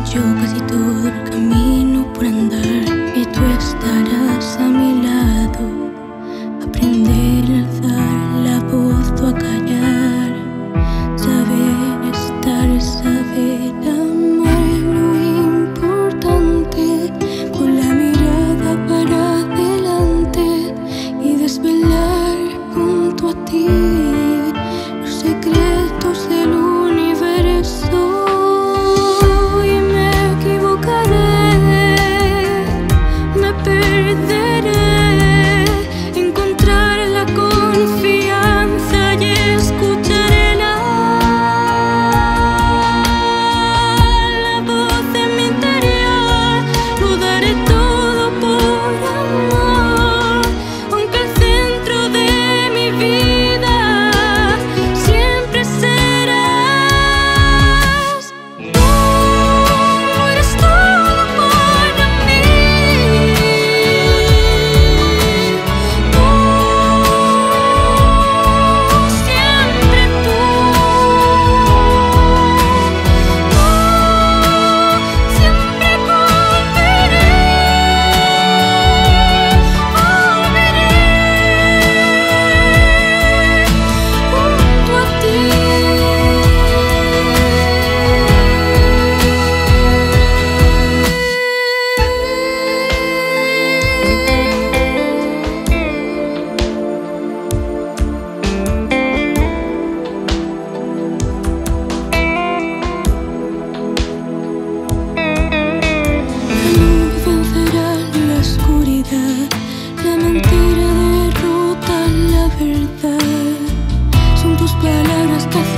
hecho casi todo el camino por andar y tú estarás a mi lado. Aprender a alzar la voz, tú a callar, saber estar, saber amar, lo importante, con la mirada para adelante y desvelar junto a ti los secretos del universo. La mentira derrota la verdad, son tus palabras que